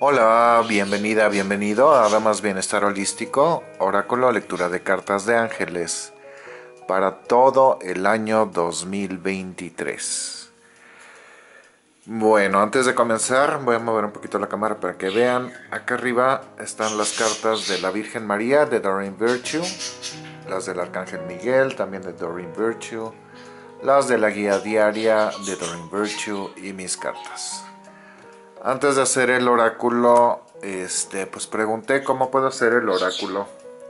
Hola, bienvenida, bienvenido a Damas Bienestar Holístico, Oráculo, lectura de cartas de ángeles para todo el año 2023. Bueno, antes de comenzar voy a mover un poquito la cámara para que vean. Acá arriba están las cartas de la Virgen María de Doreen Virtue, las del Arcángel Miguel también de Doreen Virtue, las de la guía diaria de Doreen Virtue y mis cartas. Antes de hacer el oráculo, pues pregunté cómo puedo hacer el oráculo.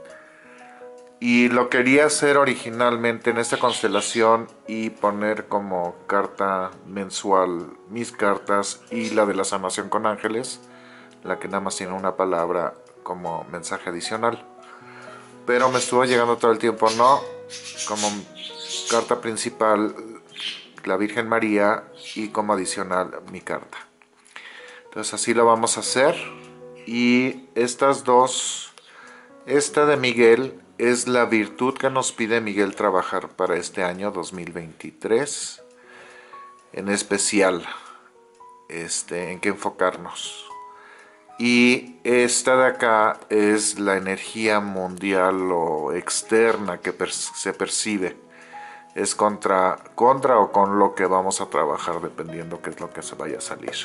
Y lo quería hacer originalmente en esta constelación y poner como carta mensual mis cartas y la de la sanación con ángeles, la que nada más tiene una palabra como mensaje adicional. Pero me estuvo llegando todo el tiempo, no, como carta principal la Virgen María y como adicional mi carta. Entonces así lo vamos a hacer. Y estas dos, esta de Miguel es la virtud que nos pide Miguel trabajar para este año 2023. En especial, en qué enfocarnos. Y esta de acá es la energía mundial o externa que se percibe. Es contra o con lo que vamos a trabajar dependiendo qué es lo que se vaya a salir.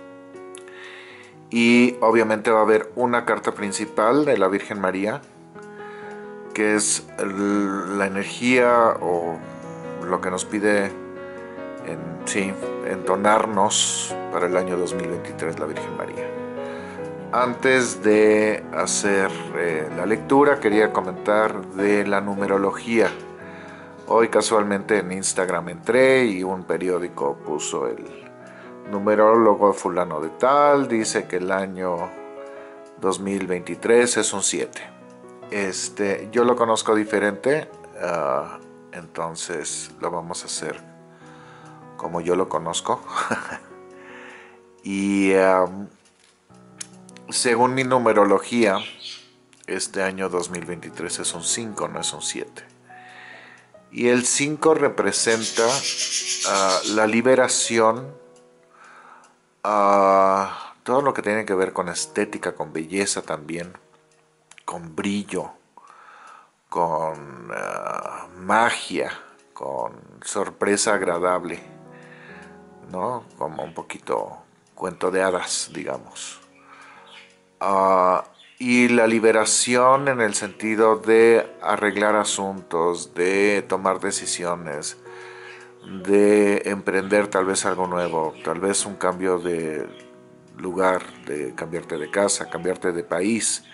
Y obviamente va a haber una carta principal de la Virgen María, que es la energía o lo que nos pide entonarnos para el año 2023 la Virgen María. Antes de hacer la lectura, quería comentar de la numerología. Hoy casualmente en Instagram entré y un periódico puso el numerólogo fulano de tal, dice que el año 2023 es un 7. Yo lo conozco diferente, entonces lo vamos a hacer como yo lo conozco. Y según mi numerología, este año 2023 es un 5, no es un 7. Y el 5 representa la liberación, todo lo que tiene que ver con estética, con belleza también, con brillo, con magia, con sorpresa agradable, ¿no? Como un poquito cuento de hadas, digamos. Y la liberación en el sentido de arreglar asuntos, de tomar decisiones, de emprender tal vez algo nuevo, tal vez un cambio de lugar, de cambiarte de casa, cambiarte de país,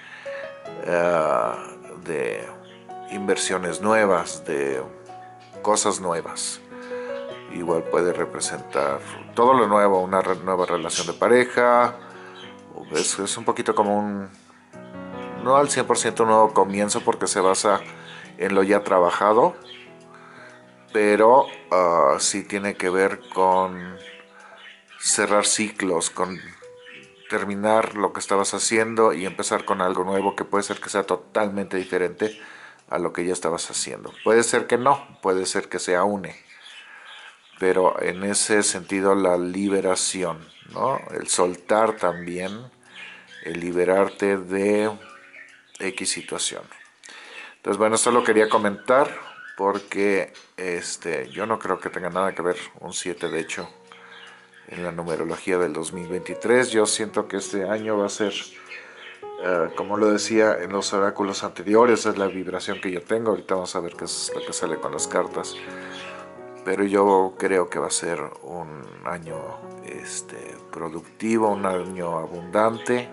de inversiones nuevas, de cosas nuevas. Igual puede representar todo lo nuevo, una nueva relación de pareja. Es un poquito como un, no al 100% un nuevo comienzo porque se basa en lo ya trabajado, pero sí tiene que ver con cerrar ciclos, con terminar lo que estabas haciendo y empezar con algo nuevo que puede ser que sea totalmente diferente a lo que ya estabas haciendo. Puede ser que no, puede ser que se aúne, pero en ese sentido la liberación, ¿no? El soltar también, el liberarte de X situación. Entonces, bueno, esto lo quería comentar porque yo no creo que tenga nada que ver un 7, de hecho, en la numerología del 2023. Yo siento que este año va a ser, como lo decía en los oráculos anteriores, es la vibración que yo tengo. Ahorita vamos a ver qué es lo que sale con las cartas. Pero yo creo que va a ser un año productivo, un año abundante.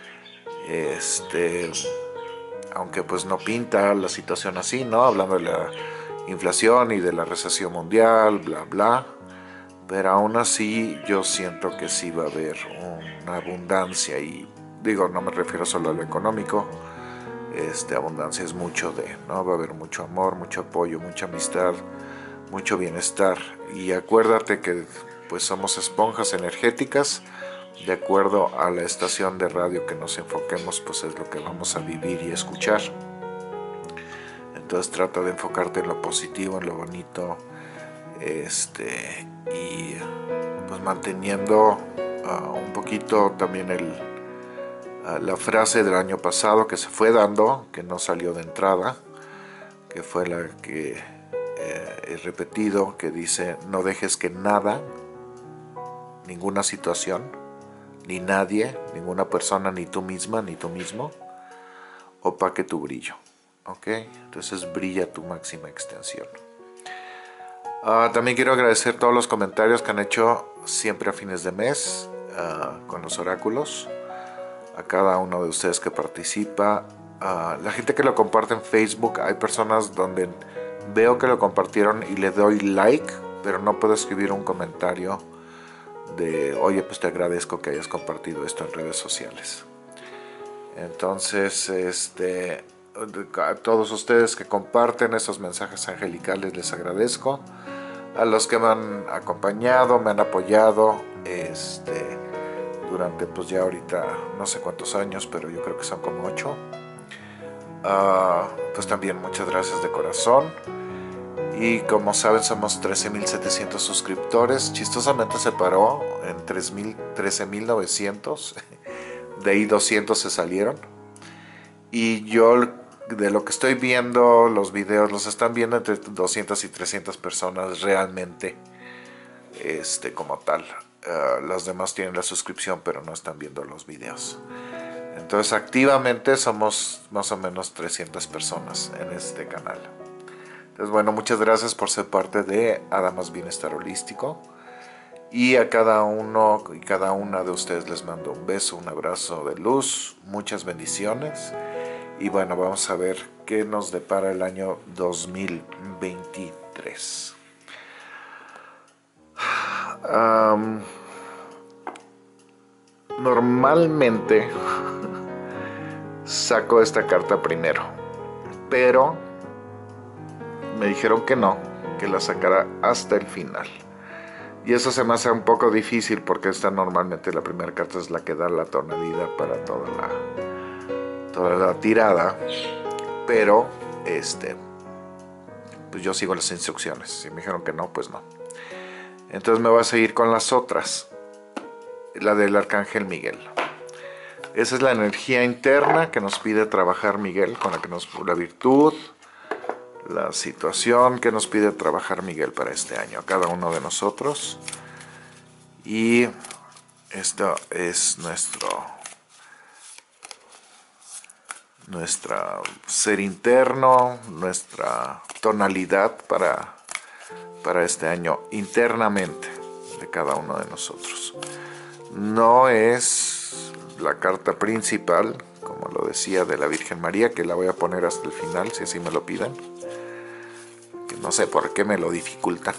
Aunque pues no pinta la situación así, ¿no? Hablando de la inflación y de la recesión mundial, bla, bla. Pero aún así yo siento que sí va a haber una abundancia y digo, no me refiero solo a lo económico. Abundancia es mucho de, ¿no? Va a haber mucho amor, mucho apoyo, mucha amistad, mucho bienestar. Y acuérdate que pues somos esponjas energéticas. De acuerdo a la estación de radio que nos enfoquemos, pues es lo que vamos a vivir y escuchar. Entonces trata de enfocarte en lo positivo, en lo bonito, y pues manteniendo un poquito también la frase del año pasado que se fue dando, que no salió de entrada, que fue la que he repetido, que dice: no dejes que nada, ninguna situación, ni nadie, ninguna persona, ni tú misma, ni tú mismo, opaque tu brillo. ¿Ok? Entonces brilla tu máxima extensión. También quiero agradecer todos los comentarios que han hecho siempre a fines de mes con los oráculos, a cada uno de ustedes que participa, la gente que lo comparte en Facebook. Hay personas donde veo que lo compartieron y le doy like, pero no puedo escribir un comentario de: oye, pues te agradezco que hayas compartido esto en redes sociales. Entonces, a todos ustedes que comparten esos mensajes angelicales les agradezco. A los que me han acompañado, me han apoyado durante, pues ya ahorita no sé cuántos años, pero yo creo que son como 8. Pues también muchas gracias de corazón. Y como saben, somos 13.700 suscriptores. Chistosamente se paró en 13.900. De ahí 200 se salieron. Y yo, de lo que estoy viendo, los videos los están viendo entre 200 y 300 personas realmente, como tal. Los demás tienen la suscripción, pero no están viendo los videos. Entonces, activamente somos más o menos 300 personas en este canal. Entonces, bueno, muchas gracias por ser parte de Adamas Bienestar Holístico. Y a cada uno y cada una de ustedes les mando un beso, un abrazo de luz, muchas bendiciones. Y bueno, vamos a ver qué nos depara el año 2023. Normalmente saco esta carta primero, pero me dijeron que no, que la sacara hasta el final. Y eso se me hace un poco difícil porque normalmente la primera carta es la que da la tonalidad para toda la tirada. Pero pues yo sigo las instrucciones. Si me dijeron que no, pues no. Entonces me voy a seguir con las otras. La del Arcángel Miguel. Esa es la energía interna que nos pide trabajar Miguel, con la virtud, la situación que nos pide trabajar Miguel para este año, a cada uno de nosotros. Y esto es nuestro ser interno, nuestra tonalidad para este año internamente de cada uno de nosotros. No es la carta principal, como lo decía, de la Virgen María, que la voy a poner hasta el final, si así me lo piden. Que no sé por qué me lo dificultan.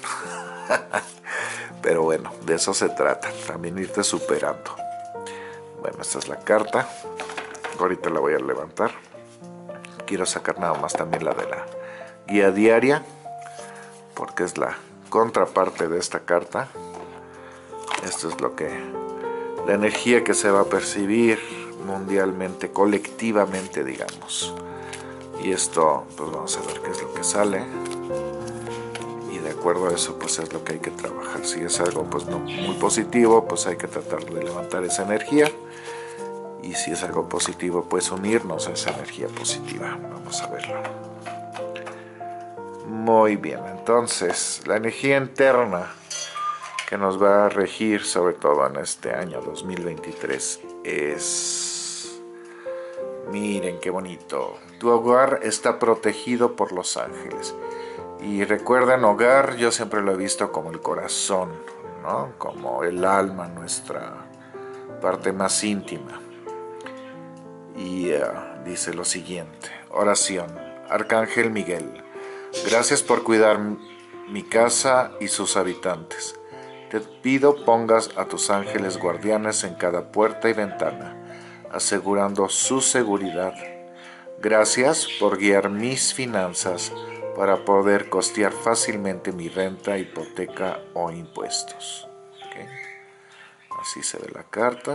Pero bueno, de eso se trata, también irte superando. Bueno, esta es la carta. Ahorita la voy a levantar. Quiero sacar nada más también la de la guía diaria, porque es la contraparte de esta carta. Esto es la energía que se va a percibir mundialmente, colectivamente, digamos. Y esto, pues vamos a ver qué es lo que sale. Y de acuerdo a eso, pues es lo que hay que trabajar. Si es algo pues no muy positivo, pues hay que tratar de levantar esa energía. Y si es algo positivo, pues unirnos a esa energía positiva. Vamos a verlo. Muy bien, entonces la energía interna que nos va a regir sobre todo en este año 2023 es... Miren qué bonito. Tu hogar está protegido por los ángeles. Y recuerden, hogar yo siempre lo he visto como el corazón, ¿no? Como el alma, nuestra parte más íntima. Y dice lo siguiente: oración. Arcángel Miguel, gracias por cuidar mi casa y sus habitantes. Te pido pongas a tus ángeles guardianes en cada puerta y ventana, asegurando su seguridad. Gracias por guiar mis finanzas para poder costear fácilmente mi renta, hipoteca o impuestos. ¿Okay? Así se ve la carta.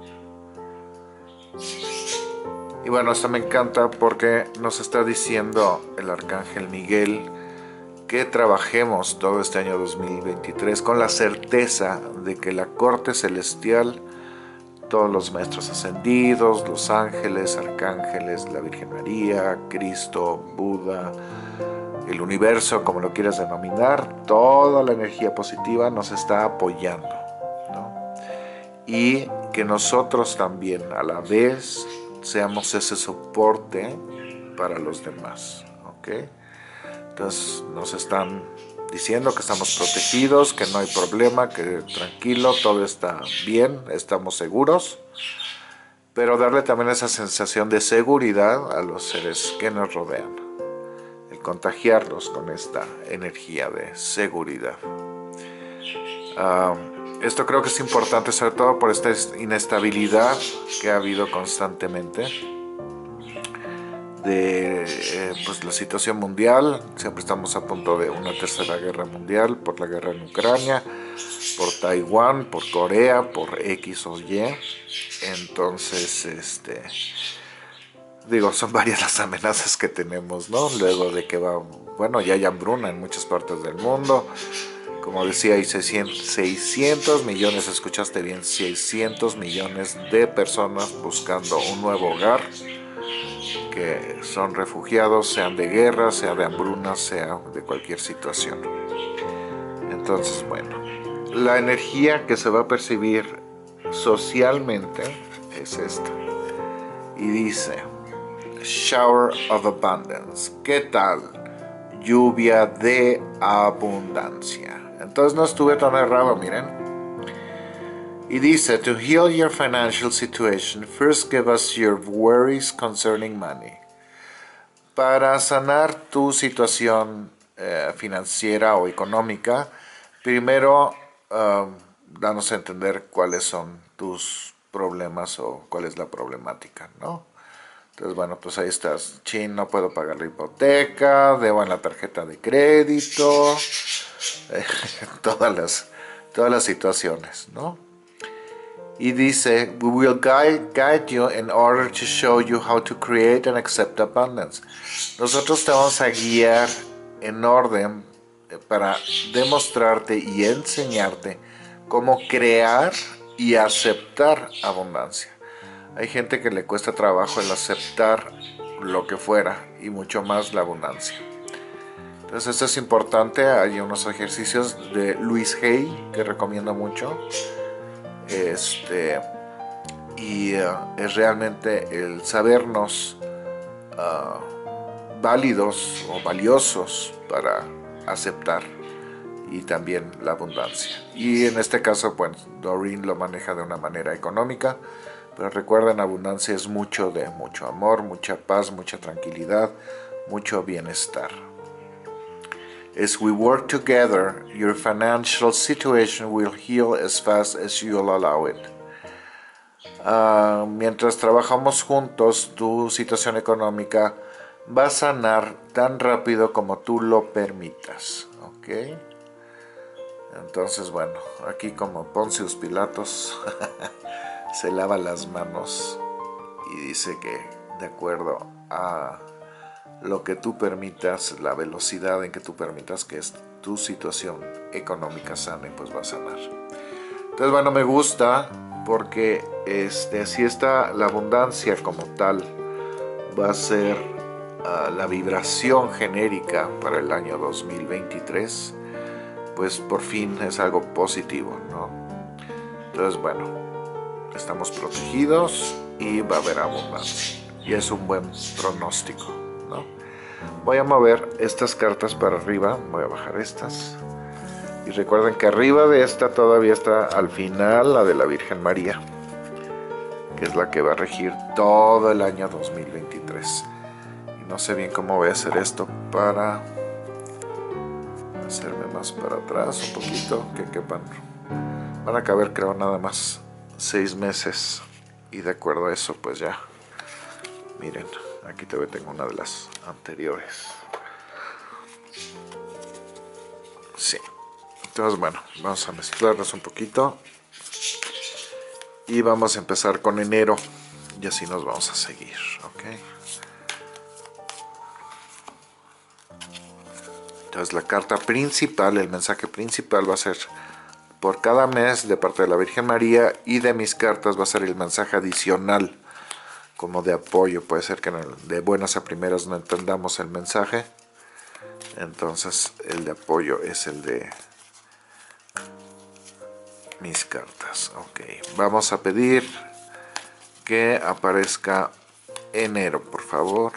Y bueno, esto me encanta porque nos está diciendo el Arcángel Miguel que trabajemos todo este año 2023 con la certeza de que la corte celestial todos los maestros ascendidos, los ángeles, arcángeles, la Virgen María, Cristo, Buda, el universo, como lo quieras denominar, toda la energía positiva nos está apoyando, ¿no? Y que nosotros también a la vez seamos ese soporte para los demás, ¿ok? Entonces nos están diciendo que estamos protegidos, que no hay problema, que tranquilo, todo está bien, estamos seguros, pero darle también esa sensación de seguridad a los seres que nos rodean, el contagiarlos con esta energía de seguridad. Esto creo que es importante, sobre todo por esta inestabilidad que ha habido constantemente de pues la situación mundial. Siempre estamos a punto de una tercera guerra mundial por la guerra en Ucrania, por Taiwán, por Corea, por X o Y. Entonces, digo, son varias las amenazas que tenemos, ¿no? Luego de que bueno, ya hay hambruna en muchas partes del mundo. Como decía, hay 600 millones, escuchaste bien, 600 millones de personas buscando un nuevo hogar, que son refugiados, sean de guerra, sea de hambruna, sea de cualquier situación. Entonces, bueno, la energía que se va a percibir socialmente es esta. Y dice, Shower of Abundance. ¿Qué tal? Lluvia de abundancia. Entonces no estuve tan errado, miren. Y dice, to heal your financial situation, first give us your worries concerning money. Para sanar tu situación financiera o económica, primero danos a entender cuáles son tus problemas o cuál es la problemática, ¿no? Entonces, bueno, pues ahí estás. Chin, no puedo pagar la hipoteca, debo en la tarjeta de crédito, todas las situaciones, ¿no? Y dice, we will guide you in order to show you how to create and accept abundance. Nosotros te vamos a guiar en orden para demostrarte y enseñarte cómo crear y aceptar abundancia. Hay gente que le cuesta trabajo el aceptar lo que fuera y mucho más la abundancia. Entonces esto es importante. Hay unos ejercicios de Louise Hay que recomiendo mucho. Y es realmente el sabernos válidos o valiosos para aceptar y también la abundancia. Y en este caso, pues, Doreen lo maneja de una manera económica, pero recuerden, abundancia es mucho amor, mucha paz, mucha tranquilidad, mucho bienestar. As we work together, your financial situation will heal as fast as you'll allow it. Mientras trabajamos juntos, tu situación económica va a sanar tan rápido como tú lo permitas, ¿ok? Entonces, bueno, aquí como Pontius Pilatos se lava las manos y dice que de acuerdo a lo que tú permitas, la velocidad en que tú permitas que tu situación económica sane, pues va a sanar. Entonces, bueno, me gusta porque así está la abundancia como tal. Va a ser la vibración genérica para el año 2023. Pues por fin es algo positivo, ¿no? Entonces, bueno, estamos protegidos y va a haber abundancia. Y es un buen pronóstico, ¿no? Voy a mover estas cartas para arriba, voy a bajar estas. Y recuerden que arriba de esta todavía está al final la de la Virgen María, que es la que va a regir todo el año 2023. Y no sé bien cómo voy a hacer esto para hacerme más para atrás un poquito, que quepan. Van a caber, creo, nada más 6 meses. Y de acuerdo a eso, pues ya, miren, aquí todavía tengo una de las anteriores. Sí. Entonces, bueno, vamos a mezclarlas un poquito. Y vamos a empezar con enero. Y así nos vamos a seguir, ¿ok? Entonces la carta principal, el mensaje principal va a ser por cada mes de parte de la Virgen María, y de mis cartas va a ser el mensaje adicional como de apoyo. Puede ser que de buenas a primeras no entendamos el mensaje, entonces el de apoyo es el de mis cartas. Ok, vamos a pedir que aparezca enero, por favor.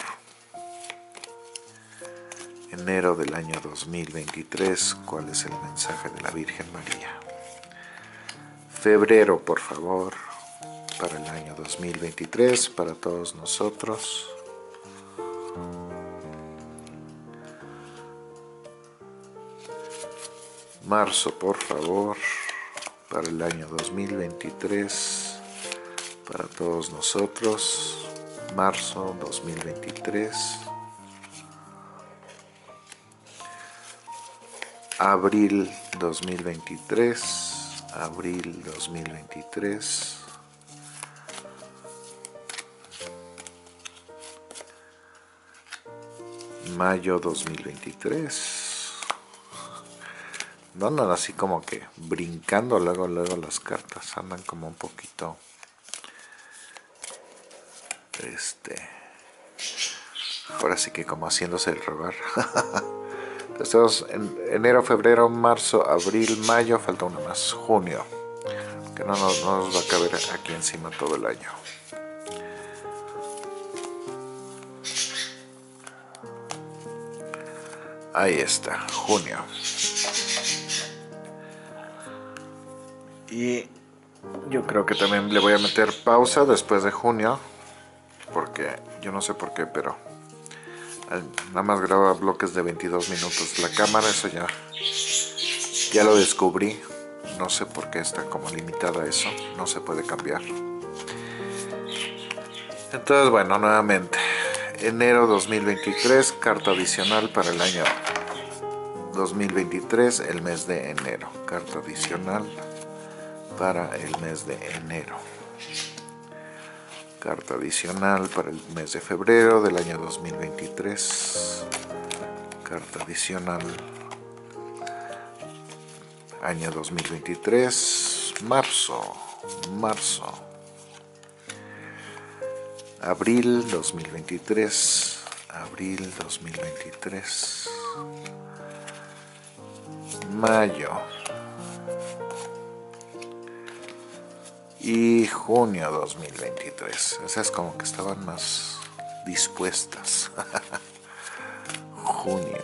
Enero del año 2023, ¿cuál es el mensaje de la Virgen María? Febrero, por favor, para el año 2023, para todos nosotros. Marzo, por favor, para el año 2023, para todos nosotros. Marzo 2023. Abril 2023, abril 2023. Mayo 2023. No andan así como que brincando luego las cartas, andan como un poquito ahora sí que como haciéndose el rogar. Entonces en enero, febrero, marzo, abril, mayo, falta uno más, junio, que no nos va a caber aquí encima todo el año. Ahí está, junio. Y yo creo que también le voy a meter pausa después de junio, porque yo no sé por qué, pero nada más graba bloques de 22 minutos la cámara. Eso ya lo descubrí. No sé por qué está como limitada eso, no se puede cambiar. Entonces, bueno, nuevamente, enero 2023, carta adicional para el año 2023, el mes de enero. Carta adicional para el mes de enero. Carta adicional para el mes de febrero del año 2023. Carta adicional año 2023. Marzo. Abril 2023. Abril 2023. Mayo. Y junio 2023. Esas como que estaban más dispuestas. Junio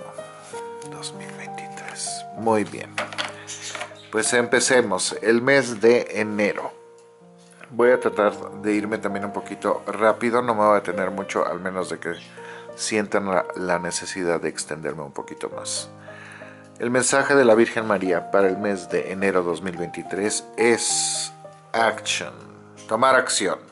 2023. Muy bien. Pues empecemos. El mes de enero. Voy a tratar de irme también un poquito rápido. No me voy a detener mucho, al menos de que sientan la necesidad de extenderme un poquito más. El mensaje de la Virgen María para el mes de enero 2023 es action, tomar acción.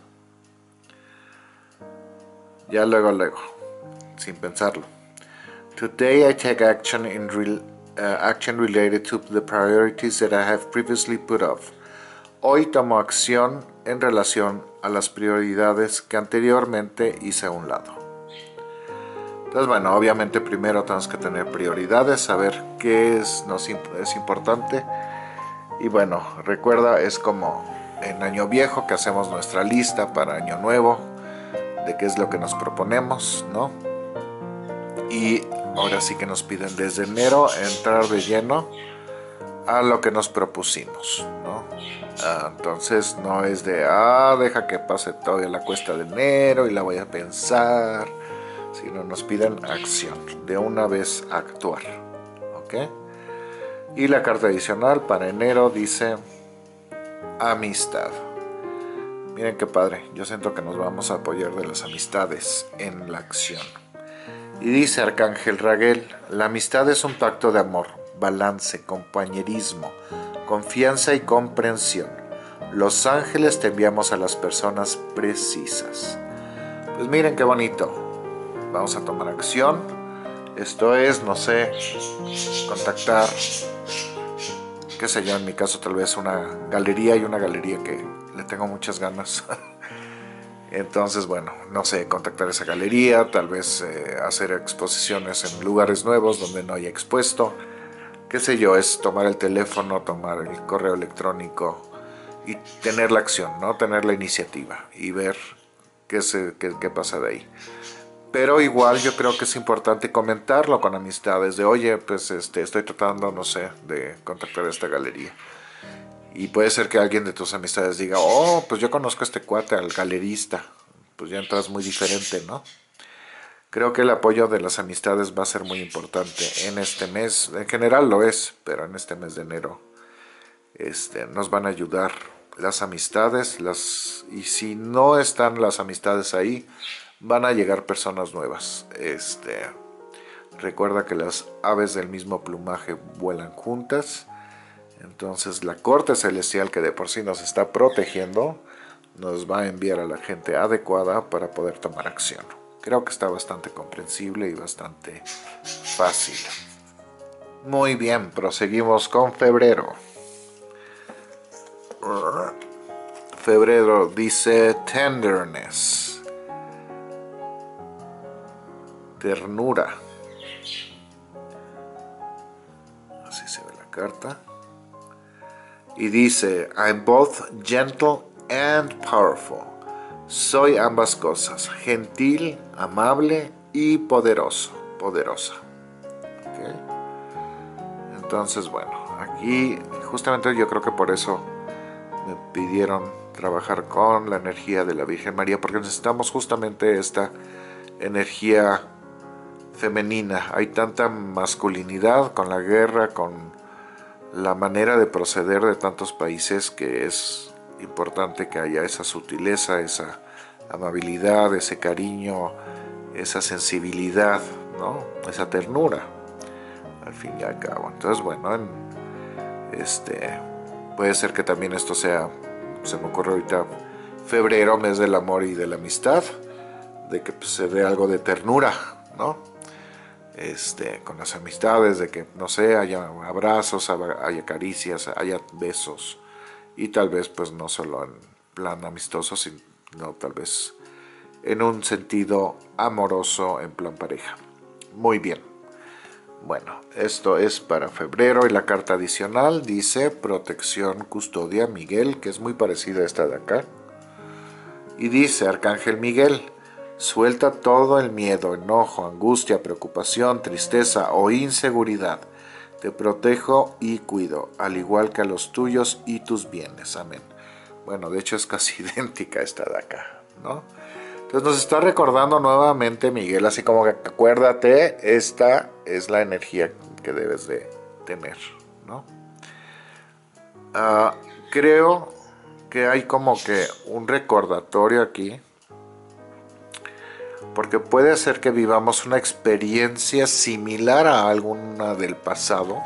Ya luego, sin pensarlo. Today I take action action related to the priorities that I have previously put off. Hoy tomo acción en relación a las prioridades que anteriormente hice a un lado. Entonces, bueno, obviamente primero tenemos que tener prioridades, saber qué es importante. Y bueno, recuerda, es como en Año Viejo que hacemos nuestra lista para Año Nuevo de qué es lo que nos proponemos, ¿no? Y ahora sí que nos piden desde enero entrar de lleno a lo que nos propusimos, ¿no? Entonces no es de, deja que pase todavía la cuesta de enero y la voy a pensar, sino nos piden acción, de una vez actuar, ¿ok? Y la carta adicional para enero dice amistad. Miren qué padre, yo siento que nos vamos a apoyar de las amistades en la acción. Y dice Arcángel Raguel, la amistad es un pacto de amor, balance, compañerismo, confianza y comprensión. Los ángeles te enviamos a las personas precisas. Pues miren qué bonito. Vamos a tomar acción. Esto es, no sé, contactar, qué sé yo, en mi caso tal vez una galería que le tengo muchas ganas. Entonces, bueno, no sé, contactar esa galería, tal vez hacer exposiciones en lugares nuevos donde no haya expuesto. qué sé yo, es tomar el teléfono, tomar el correo electrónico y tener la acción, ¿no? Tener la iniciativa y ver qué pasa de ahí. Pero igual yo creo que es importante comentarlo con amistades de, oye, pues estoy tratando, no sé, de contactar a esta galería. Y puede ser que alguien de tus amistades diga, oh, pues yo conozco a este cuate, al galerista. Pues ya entras muy diferente, ¿no? Creo que el apoyo de las amistades va a ser muy importante en este mes. En general lo es, pero en este mes de enero nos van a ayudar las amistades. Y si no están las amistades ahí, van a llegar personas nuevas. Recuerda que las aves del mismo plumaje vuelan juntas. Entonces la corte celestial, que de por sí nos está protegiendo, nos va a enviar a la gente adecuada para poder tomar acción. Creo que está bastante comprensible y bastante fácil. Muy bien, proseguimos con febrero. Febrero dice tenderness, ternura. Así se ve la carta. Y dice, I'm both gentle and powerful. Soy ambas cosas, gentil, amable y poderosa. ¿Okay? Entonces, bueno, aquí justamente yo creo que por eso me pidieron trabajar con la energía de la Virgen María, porque necesitamos justamente esta energía femenina. Hay tanta masculinidad con la guerra, con la manera de proceder de tantos países, que es importante que haya esa sutileza, esa amabilidad, ese cariño, esa sensibilidad, ¿no? Esa ternura, al fin y al cabo. Entonces, bueno, puede ser que también esto sea, se me ocurre ahorita, febrero, mes del amor y de la amistad, de que pues, se dé algo de ternura, ¿no? Con las amistades, de que, no sé, haya abrazos, haya caricias, haya besos, y tal vez pues no solo en plan amistoso, sino tal vez en un sentido amoroso, en plan pareja. Muy bien. Bueno, esto es para febrero, y la carta adicional dice protección, custodia, Miguel, que es muy parecida a esta de acá. Y dice, Arcángel Miguel, suelta todo el miedo, enojo, angustia, preocupación, tristeza o inseguridad. Te protejo y cuido, al igual que a los tuyos y tus bienes. Amén. Bueno, de hecho es casi idéntica esta de acá, ¿no? Entonces nos está recordando nuevamente Miguel, así como que acuérdate, esta es la energía que debes de tener, ¿no? Creo que hay como que un recordatorio aquí, porque puede ser que vivamos una experiencia similar a alguna del pasado,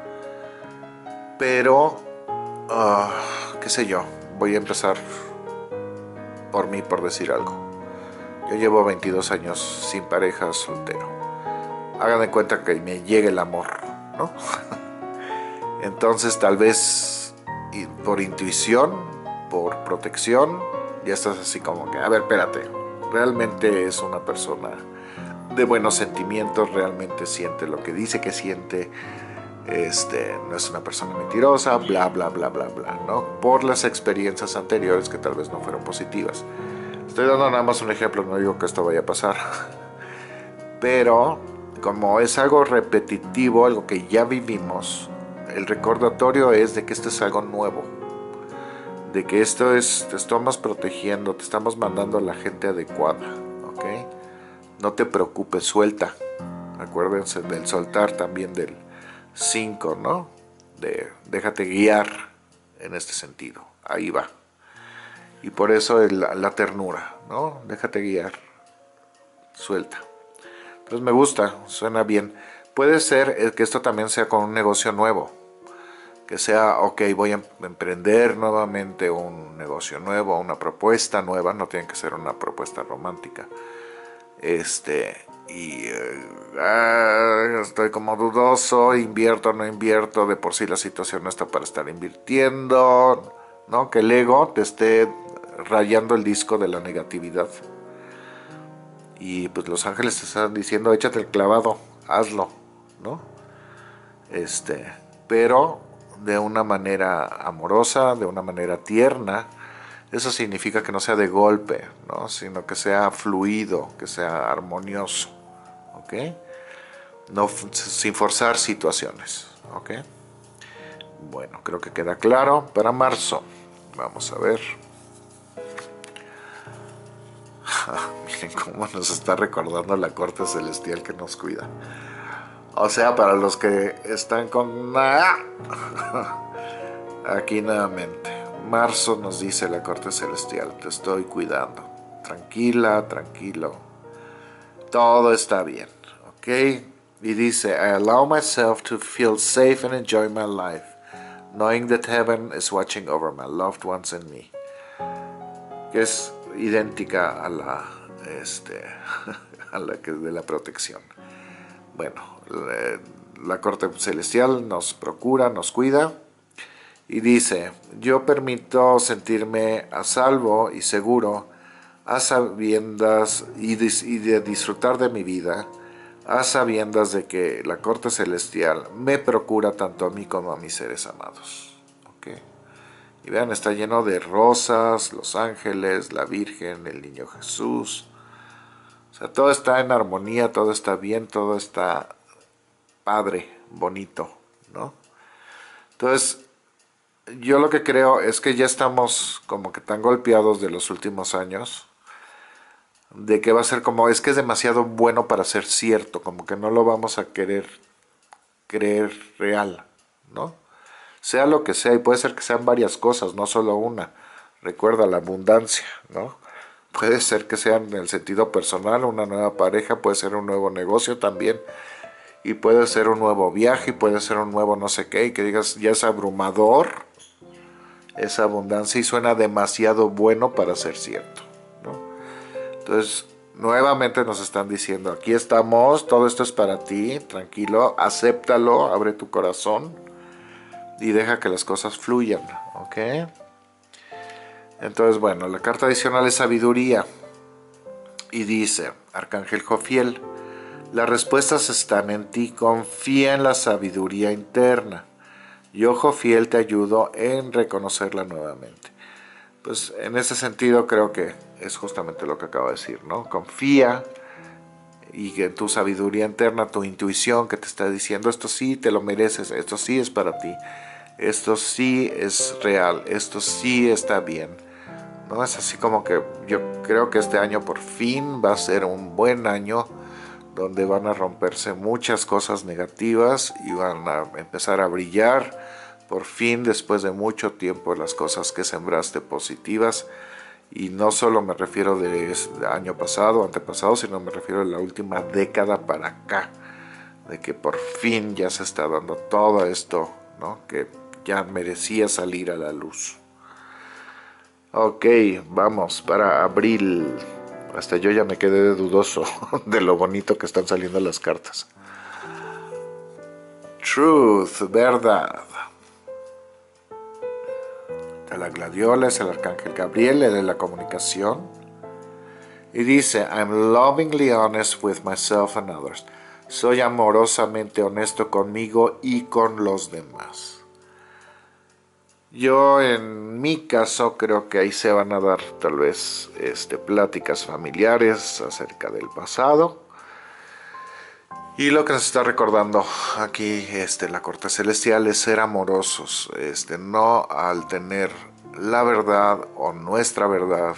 pero, qué sé yo, voy a empezar por mí, por decir algo. Yo llevo 22 años sin pareja, soltero. Hagan de cuenta que me llegue el amor, ¿no? Entonces tal vez por intuición, por protección, ya estás así como que, a ver, espérate, realmente es una persona de buenos sentimientos, realmente siente lo que dice que siente, no es una persona mentirosa, bla, bla, bla, bla, bla, ¿no? Por las experiencias anteriores que tal vez no fueron positivas. Estoy dando nada más un ejemplo, no digo que esto vaya a pasar. Pero como es algo repetitivo, algo que ya vivimos, el recordatorio es de que esto es algo nuevo. De que esto es, te estamos protegiendo, te estamos mandando a la gente adecuada, ¿ok? No te preocupes, suelta. Acuérdense del soltar también del 5, ¿no? Déjate guiar en este sentido. Ahí va. Y por eso la ternura, ¿no? Déjate guiar. Suelta. Entonces me gusta, suena bien. Puede ser que esto también sea con un negocio nuevo. Que sea, ok, voy a emprender nuevamente un negocio nuevo, una propuesta nueva. No tiene que ser una propuesta romántica. Estoy como dudoso, invierto, no invierto, de por sí la situación no está para estar invirtiendo, ¿no? Que el ego te esté rayando el disco de la negatividad. Y pues los ángeles te están diciendo, échate el clavado, hazlo, ¿no? pero de una manera amorosa, de una manera tierna. Eso significa que no sea de golpe, ¿no? Sino que sea fluido, que sea armonioso, ¿ok? No, sin forzar situaciones, ¿ok? Bueno, creo que queda claro. Para marzo, vamos a ver. Miren cómo nos está recordando la corte celestial que nos cuida. O sea, para los que están con... Aquí nuevamente. Marzo nos dice la corte celestial, te estoy cuidando. Tranquila, tranquilo. Todo está bien, ¿ok? Y dice, I allow myself to feel safe and enjoy my life, knowing that heaven is watching over my loved ones and me. Que es idéntica a la, a la que de la protección. Bueno, la corte celestial nos procura, nos cuida. Y dice, yo permito sentirme a salvo y seguro, a sabiendas y de disfrutar de mi vida, a sabiendas de que la corte celestial me procura tanto a mí como a mis seres amados. ¿Okay? Y vean, está lleno de rosas, los ángeles, la Virgen, el niño Jesús. O sea, todo está en armonía, todo está bien, todo está padre, bonito, ¿no? Entonces, yo lo que creo es que ya estamos como que tan golpeados de los últimos años, de que va a ser como, es que es demasiado bueno para ser cierto, como que no lo vamos a querer creer real, ¿no? Sea lo que sea, y puede ser que sean varias cosas, no solo una. Recuerda la abundancia, ¿no? Puede ser que sea en el sentido personal, una nueva pareja, puede ser un nuevo negocio también, y puede ser un nuevo viaje, y puede ser un nuevo no sé qué, y que digas, ya es abrumador esa abundancia y suena demasiado bueno para ser cierto, ¿no? Entonces, nuevamente nos están diciendo, aquí estamos, todo esto es para ti, tranquilo, acéptalo, abre tu corazón y deja que las cosas fluyan, ¿ok? Entonces, bueno, la carta adicional es sabiduría y dice, Arcángel Jofiel, las respuestas están en ti, confía en la sabiduría interna. Yo, Jofiel, te ayudo en reconocerla nuevamente. Pues en ese sentido creo que es justamente lo que acabo de decir, ¿no? Confía y que tu sabiduría interna, tu intuición que te está diciendo, esto sí te lo mereces, esto sí es para ti, esto sí es real, esto sí está bien, ¿no? Es así como que yo creo que este año por fin va a ser un buen año donde van a romperse muchas cosas negativas y van a empezar a brillar por fin después de mucho tiempo las cosas que sembraste positivas. Y no solo me refiero de año pasado, antepasado, sino me refiero a la última década para acá, de que por fin ya se está dando todo esto, ¿no? Que ya merecía salir a la luz. Ok, vamos para abril. Hasta yo ya me quedé dudoso de lo bonito que están saliendo las cartas. Truth, verdad. De la Gladiola es el Arcángel Gabriel, el de la comunicación. Y dice, I'm lovingly honest with myself and others. Soy amorosamente honesto conmigo y con los demás. Yo en mi caso creo que ahí se van a dar tal vez pláticas familiares acerca del pasado. Y lo que nos está recordando aquí la corte celestial es ser amorosos, no al tener la verdad o nuestra verdad,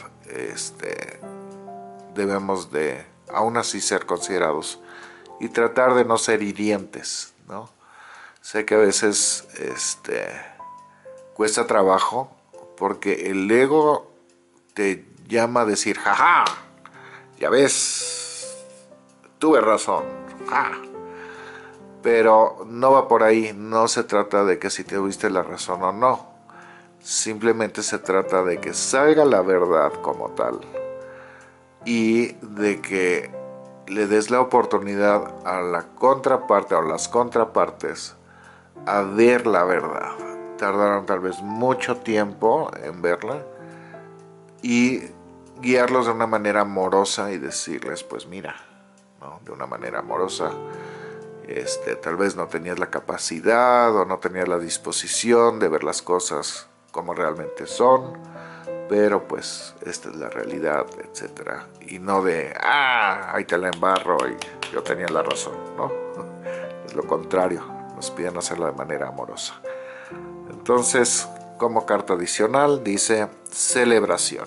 debemos de aún así ser considerados y tratar de no ser hirientes, ¿no? Sé que a veces cuesta trabajo porque el ego te llama a decir, jaja, ya ves, tuve razón, ja. Pero no va por ahí, no se trata de que si tuviste la razón o no, simplemente se trata de que salga la verdad como tal y de que le des la oportunidad a la contraparte o las contrapartes a ver la verdad. Tardaron tal vez mucho tiempo en verla y guiarlos de una manera amorosa y decirles, pues mira, ¿no? De una manera amorosa, Tal vez no tenías la capacidad o no tenías la disposición de ver las cosas como realmente son, pero pues esta es la realidad, etcétera. Y no de, ahí te la embarro y yo tenía la razón, ¿no? Es lo contrario, nos piden hacerlo de manera amorosa. Entonces, como carta adicional, dice celebración.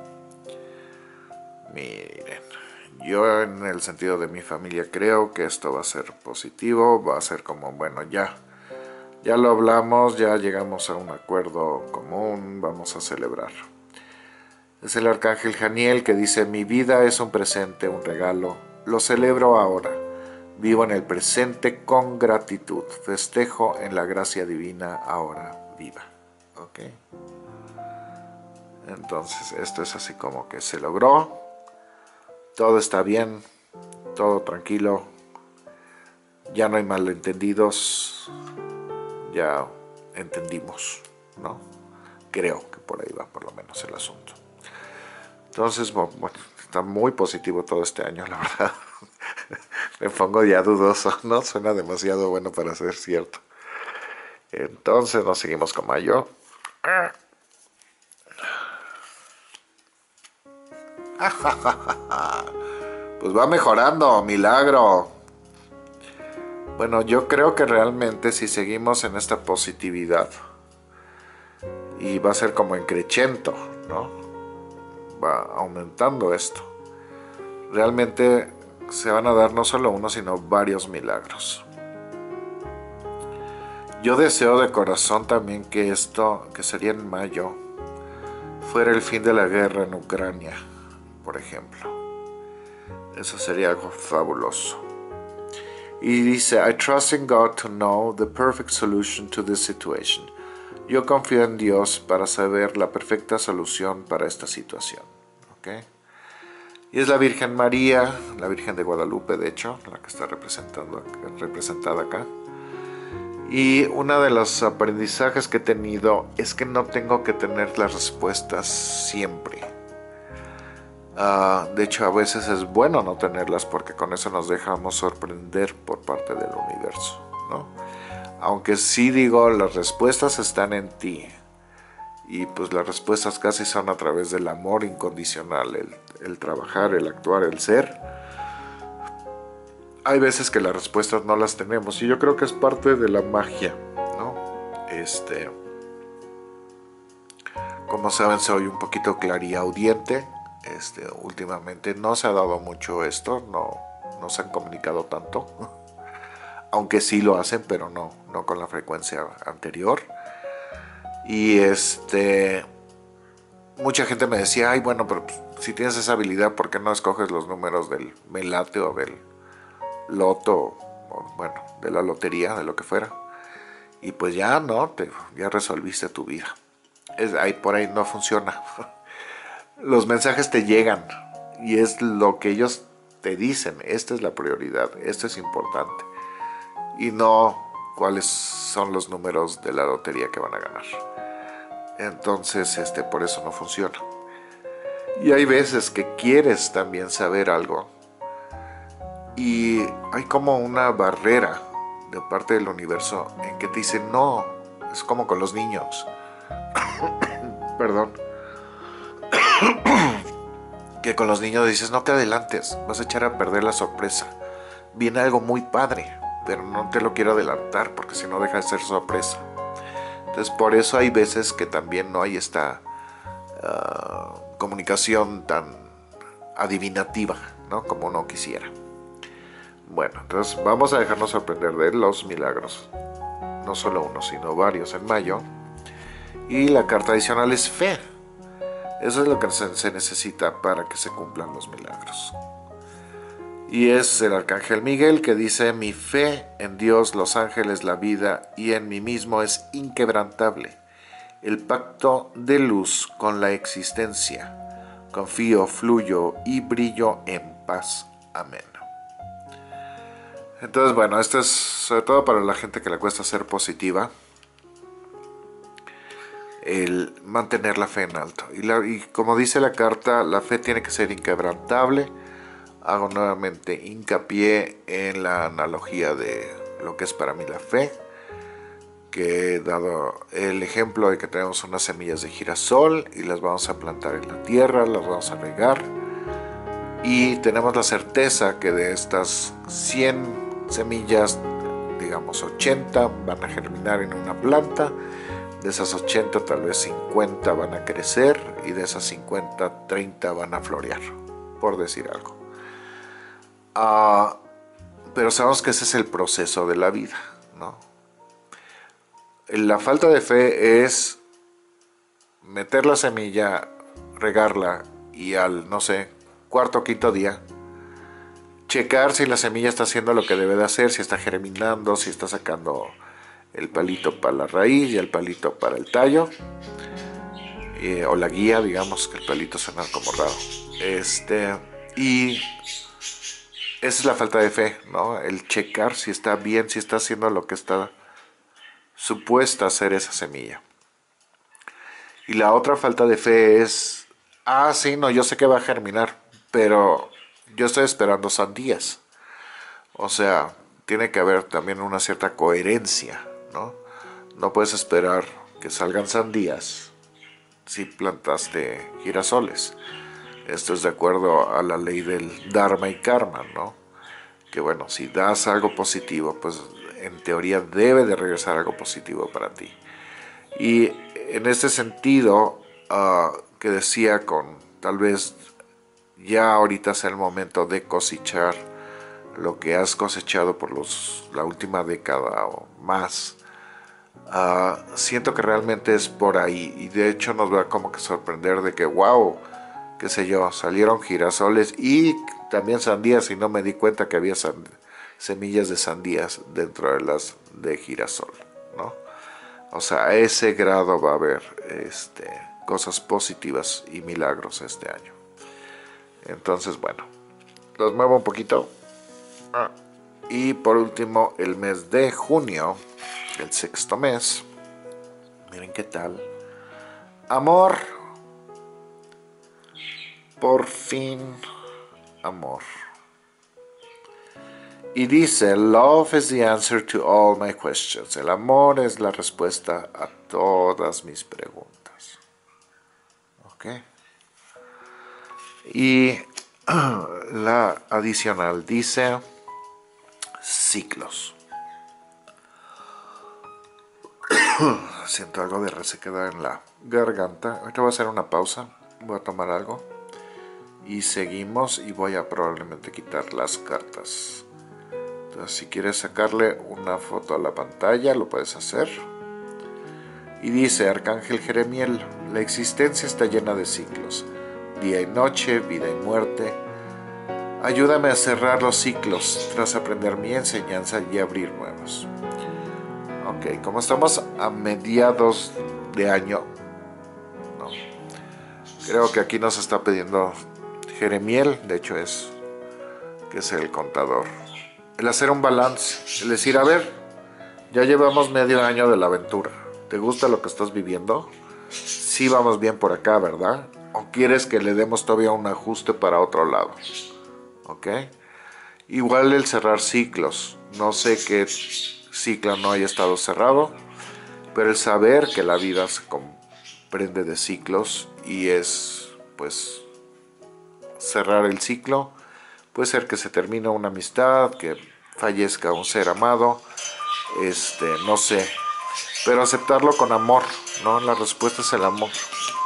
Miren, yo en el sentido de mi familia creo que esto va a ser positivo, va a ser como, bueno, ya lo hablamos, ya llegamos a un acuerdo común, vamos a celebrar. Es el arcángel Janiel que dice, mi vida es un presente, un regalo, lo celebro ahora, vivo en el presente con gratitud, festejo en la gracia divina ahora viva. ¿Ok? Entonces esto es así como que se logró, todo está bien, todo tranquilo, ya no hay malentendidos, ya entendimos, ¿no? Creo que por ahí va por lo menos el asunto. Entonces, bueno, está muy positivo todo este año, la verdad. Me pongo ya dudoso, ¿no? Suena demasiado bueno para ser cierto. Entonces nos seguimos con mayo. Pues va mejorando, milagro. Bueno, yo creo que realmente si seguimos en esta positividad, y va a ser como en crescendo, ¿no? Va aumentando esto. Realmente se van a dar no solo uno, sino varios milagros. Yo deseo de corazón también que esto, que sería en mayo, fuera el fin de la guerra en Ucrania, por ejemplo. Eso sería algo fabuloso. Y dice, I trust in God to know the perfect solution to this situation. Yo confío en Dios para saber la perfecta solución para esta situación. ¿Okay? Y es la Virgen María, la Virgen de Guadalupe, de hecho, la que está representada acá. Y uno de los aprendizajes que he tenido es que no tengo que tener las respuestas siempre. De hecho, a veces es bueno no tenerlas porque con eso nos dejamos sorprender por parte del universo, ¿no? Aunque sí digo, las respuestas están en ti. Y pues las respuestas casi son a través del amor incondicional, el trabajar, el actuar, el ser. Hay veces que las respuestas no las tenemos y yo creo que es parte de la magia, ¿no? Como saben, soy un poquito clariaudiente. Últimamente no se ha dado mucho esto, no se han comunicado tanto. Aunque sí lo hacen, pero no con la frecuencia anterior. Y mucha gente me decía, ay, bueno, pero si tienes esa habilidad, ¿por qué no escoges los números del Melate o del Loto, o bueno, de la lotería, de lo que fuera? Y pues ya no, ya resolviste tu vida. Por ahí no funciona. Los mensajes te llegan y es lo que ellos te dicen. Esta es la prioridad, esto es importante. Y no cuáles son los números de la lotería que van a ganar. Entonces, por eso no funciona. Y hay veces que quieres también saber algo y hay como una barrera de parte del universo en que te dice no. Es como con los niños. Perdón. Que con los niños dices no te adelantes, vas a echar a perder la sorpresa. Viene algo muy padre, pero no te lo quiero adelantar porque si no deja de ser sorpresa. Entonces por eso hay veces que también no hay esta comunicación tan adivinativa, ¿no? Como uno quisiera. Bueno, entonces vamos a dejarnos sorprender de los milagros. No solo uno, sino varios en mayo. Y la carta adicional es fe. Eso es lo que se necesita para que se cumplan los milagros. Y es el arcángel Miguel que dice, mi fe en Dios, los ángeles, la vida y en mí mismo es inquebrantable. El pacto de luz con la existencia. Confío, fluyo y brillo en paz. Amén. Entonces, bueno, esto es sobre todo para la gente que le cuesta ser positiva. El mantener la fe en alto. Y como dice la carta, la fe tiene que ser inquebrantable. hago nuevamente hincapié en la analogía de lo que es para mí la fe, que he dado el ejemplo de que tenemos unas semillas de girasol y las vamos a plantar en la tierra, las vamos a regar, y tenemos la certeza que de estas 100 semillas, digamos 80 van a germinar en una planta. De esas 80 tal vez 50 van a crecer, y de esas 50 30 van a florear, por decir algo. Pero sabemos que ese es el proceso de la vida, ¿no? La falta de fe es meter la semilla, regarla, y al, no sé, cuarto o quinto día, checar si la semilla está haciendo lo que debe de hacer, si está germinando, si está sacando el palito para la raíz y el palito para el tallo, o la guía, digamos, que el palito suena como raro. Y esa es la falta de fe, ¿no? El checar si está bien, si está haciendo lo que está supuesta a hacer esa semilla. Y la otra falta de fe es, sí, no, yo sé que va a germinar, pero yo estoy esperando sandías. O sea, tiene que haber también una cierta coherencia, ¿no? No puedes esperar que salgan sandías si plantaste girasoles. Esto es de acuerdo a la ley del Dharma y Karma, ¿no? Que bueno, si das algo positivo, pues en teoría debe de regresar algo positivo para ti. Y en este sentido, que decía con tal vez ya ahorita es el momento de cosechar lo que has cosechado por la última década o más. Siento que realmente es por ahí, y de hecho nos va a como que sorprender de que wow, qué sé yo, salieron girasoles y también sandías, y no me di cuenta que había semillas de sandías dentro de las de girasol, ¿no? O sea, a ese grado va a haber cosas positivas y milagros este año. Entonces, bueno, los muevo un poquito. Y por último, el mes de junio, el sexto mes. Miren qué tal. Amor. Por fin, amor. Y dice, love is the answer to all my questions. El amor es la respuesta a todas mis preguntas. ¿Ok? Y la adicional dice, ciclos. Siento algo de resequedad en la garganta. Ahorita voy a hacer una pausa. Voy a tomar algo. Y seguimos, y voy a probablemente quitar las cartas. Entonces, si quieres sacarle una foto a la pantalla, lo puedes hacer. Y dice, Arcángel Jeremiel, la existencia está llena de ciclos, día y noche, vida y muerte. Ayúdame a cerrar los ciclos tras aprender mi enseñanza y abrir nuevos. Ok, como estamos a mediados de año, ¿no? Creo que aquí nos está pidiendo Jeremiel, de hecho que es el contador, el hacer un balance, el decir, a ver, ya llevamos medio año de la aventura, ¿te gusta lo que estás viviendo? Sí, vamos bien por acá, ¿verdad? ¿O quieres que le demos todavía un ajuste para otro lado? ¿Ok? Igual el cerrar ciclos, no sé qué ciclo no haya estado cerrado, pero el saber que la vida se comprende de ciclos, y es pues cerrar el ciclo. Puede ser que se termine una amistad, que fallezca un ser amado, no sé, pero aceptarlo con amor, ¿no? La respuesta es el amor,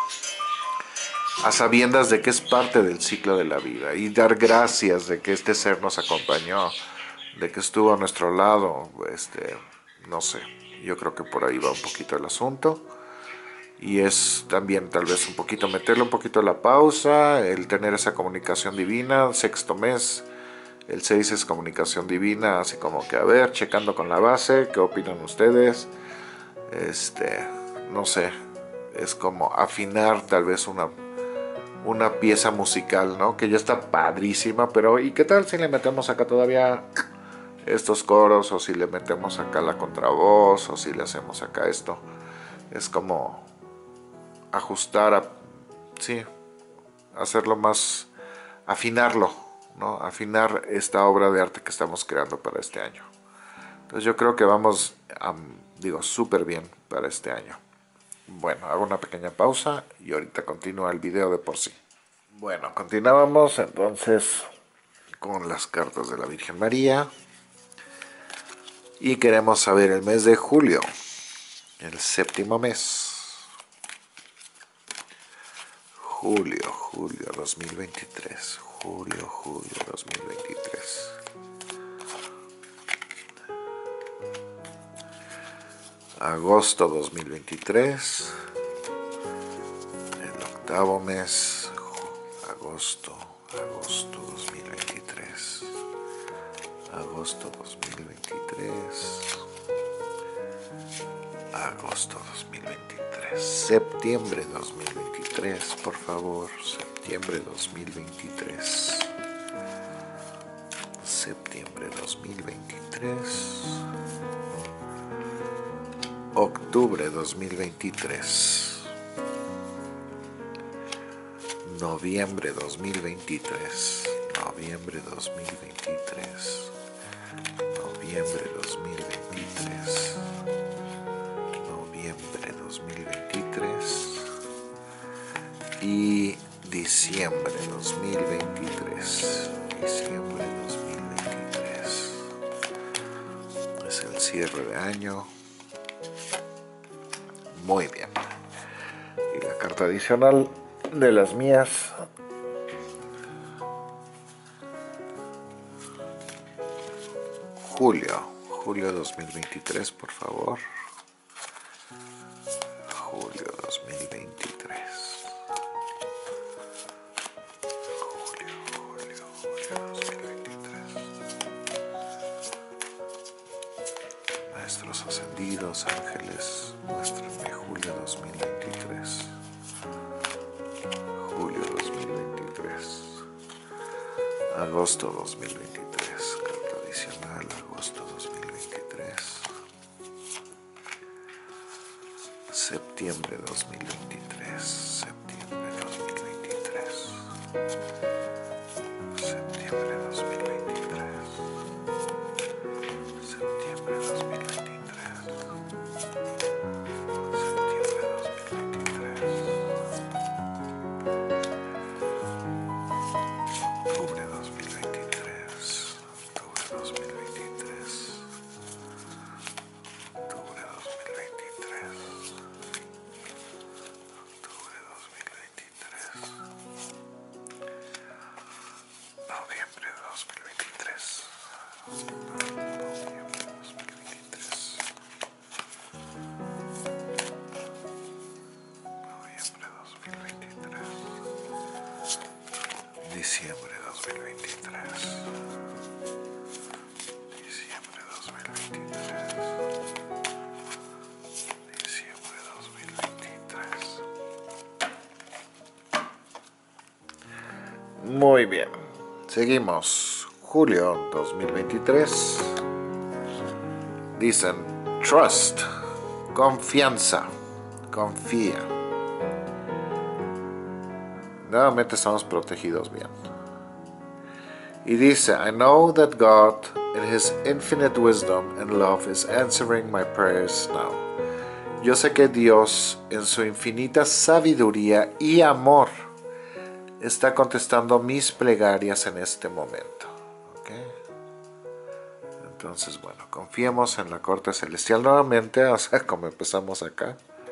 a sabiendas de que es parte del ciclo de la vida, y dar gracias de que este ser nos acompañó, de que estuvo a nuestro lado, no sé, yo creo que por ahí va un poquito el asunto. Y es también tal vez un poquito meterle un poquito la pausa, el tener esa comunicación divina. Sexto mes, el 6 es comunicación divina, así como que a ver, checando con la base, ¿qué opinan ustedes? No sé, es como afinar tal vez una pieza musical, ¿no? Que ya está padrísima, pero ¿y qué tal si le metemos acá todavía estos coros? O si le metemos acá la contravoz, o si le hacemos acá esto. Es como ajustar, sí, hacerlo más, afinarlo, ¿no? Afinar esta obra de arte que estamos creando para este año. Entonces yo creo que vamos, digo, súper bien para este año. Bueno, hago una pequeña pausa y ahorita continúa el video de por sí. Bueno, continuábamos entonces con las cartas de la Virgen María. Y queremos saber el mes de julio, el 7º mes. Julio 2023. Julio 2023. Agosto 2023. El 8º mes. Agosto 2023. Agosto 2023. Agosto 2023. Septiembre 2023, por favor. Septiembre 2023. Septiembre 2023. Octubre 2023. Noviembre 2023. Noviembre 2023. Noviembre 2023. Noviembre 2023. Y diciembre 2023. Diciembre 2023. Es el cierre de año. Muy bien. Y la carta adicional de las mías. Julio 2023, por favor. Julio 2023. Julio 2023. Maestros ascendidos, ángeles, muéstrenme julio 2023. Julio 2023. Agosto 2023. Carta adicional, agosto 2023. Septiembre 2023. Septiembre 2023. Septiembre 2023. Septiembre 2023. Septiembre 2023. Octubre 2023. Octubre 2023. Octubre 2023. Octubre 2023. Noviembre 2023. Noviembre 2023. Noviembre 2023. Diciembre 2023. Diciembre 2023. Diciembre 2023. Muy bien. Seguimos. Julio 2023. Dicen trust, confianza, confía. Nuevamente estamos protegidos bien. Y dice, I know that God, in His infinite wisdom and love, is answering my prayers now. Yo sé que Dios, en su infinita sabiduría y amor, está contestando mis plegarias en este momento. ¿Okay? Entonces, bueno, confiemos en la corte celestial nuevamente, o sea, como empezamos acá.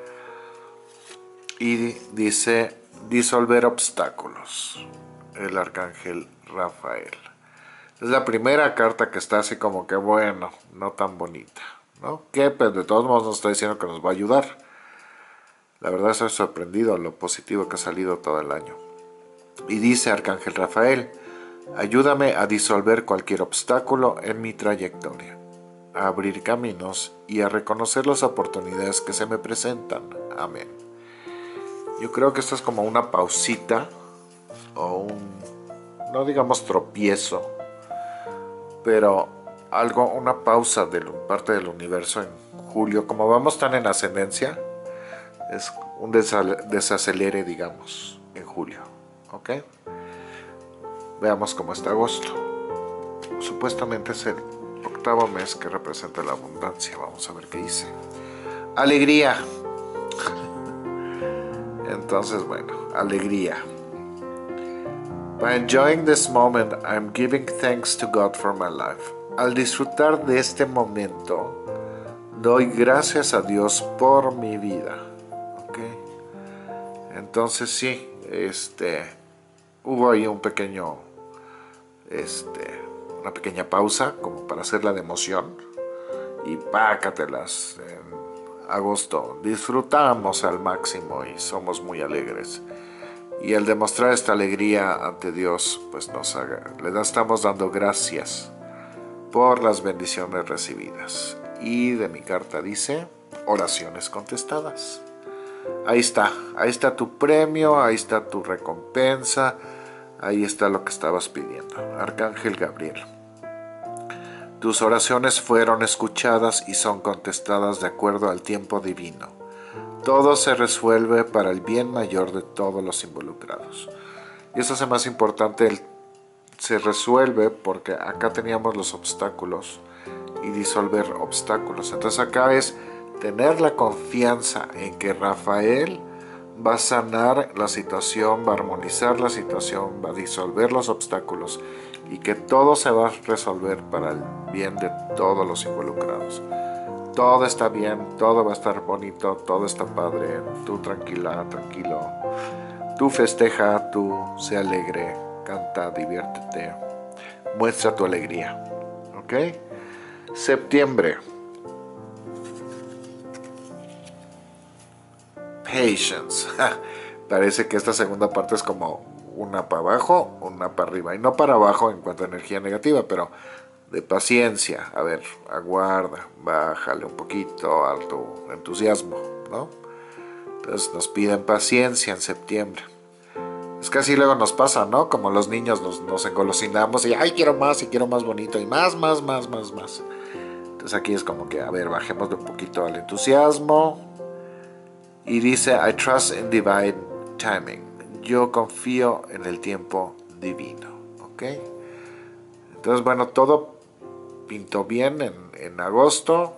Y dice, disolver obstáculos, el arcángel Rafael. Es la primera carta que está así como que, bueno, no tan bonita, ¿no? Que pues, de todos modos nos está diciendo que nos va a ayudar. La verdad estoy sorprendido lo positivo que ha salido todo el año. Y dice arcángel Rafael, ayúdame a disolver cualquier obstáculo en mi trayectoria, a abrir caminos y a reconocer las oportunidades que se me presentan. Amén. Yo creo que esto es como una pausita o un, no digamos tropiezo, pero algo, una pausa de parte del universo en julio. Como vamos tan en ascendencia, es un desacelere, digamos, en julio. ¿Ok? Veamos cómo está agosto. Supuestamente es el octavo mes que representa la abundancia. Vamos a ver qué dice. Alegría. Entonces, bueno, alegría. By enjoying this moment, I'm giving thanks to God for my life. Al disfrutar de este momento, doy gracias a Dios por mi vida. ¿Ok? Entonces sí, hubo ahí un pequeño, una pequeña pausa como para hacerla de emoción y pácatelas. En agosto disfrutamos al máximo y somos muy alegres. Y al demostrar esta alegría ante Dios, pues estamos dando gracias por las bendiciones recibidas. Y de mi carta dice, oraciones contestadas. Ahí está tu premio, ahí está tu recompensa, ahí está lo que estabas pidiendo. Arcángel Gabriel. Tus oraciones fueron escuchadas y son contestadas de acuerdo al tiempo divino. Todo se resuelve para el bien mayor de todos los involucrados. Y eso es más importante, se resuelve porque acá teníamos los obstáculos y disolver obstáculos. Entonces acá es tener la confianza en que Rafael va a sanar la situación, va a armonizar la situación, va a disolver los obstáculos y que todo se va a resolver para el bien de todos los involucrados. Todo está bien, todo va a estar bonito, todo está padre, tú tranquila, tranquilo, tú festeja, tú sé alegre, canta, diviértete, muestra tu alegría, ¿ok? Septiembre. Patience. Parece que esta segunda parte es como una para abajo, una para arriba, y no para abajo en cuanto a energía negativa, pero de paciencia. A ver, aguarda, bájale un poquito a tu entusiasmo, ¿no? Entonces nos piden paciencia en septiembre. Es que así luego nos pasa, ¿no? Como los niños nos engolosinamos y ¡ay, quiero más y quiero más bonito! Y más. Entonces aquí es como que, a ver, bajemos un poquito al entusiasmo. Y dice, I trust in divine timing. Yo confío en el tiempo divino, ¿ok? Entonces, bueno, todo pintó bien en agosto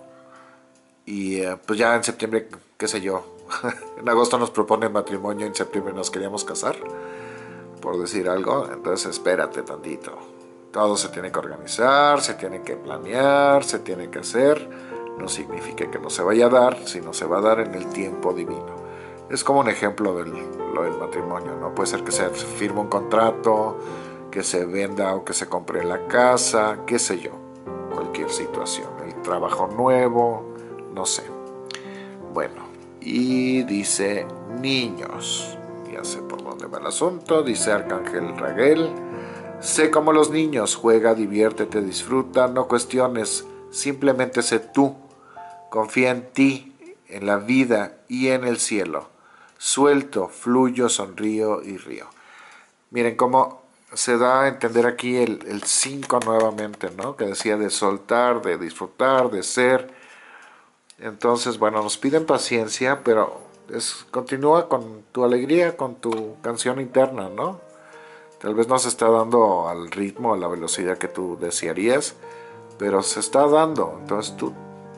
y pues ya en septiembre, qué sé yo, en agosto nos proponen matrimonio, en septiembre nos queríamos casar, por decir algo, entonces espérate tantito. Todo se tiene que organizar, se tiene que planear, se tiene que hacer. No significa que no se vaya a dar, sino se va a dar en el tiempo divino. Es como un ejemplo de lo del matrimonio, ¿no? Puede ser que se firme un contrato, que se venda o que se compre la casa, qué sé yo, cualquier situación, el trabajo nuevo, no sé. Bueno, y dice niños, ya sé por dónde va el asunto, dice Arcángel Raguel, sé como los niños, juega, diviértete, disfruta, no cuestiones, simplemente sé tú, confía en ti, en la vida y en el cielo. Suelto, fluyo, sonrío y río. Miren cómo se da a entender aquí el 5 nuevamente, ¿no? Que decía de soltar, de disfrutar, de ser. Entonces, bueno, nos piden paciencia, pero continúa con tu alegría, con tu canción interna, ¿no? Tal vez no se está dando al ritmo, a la velocidad que tú desearías, pero se está dando. Entonces tú,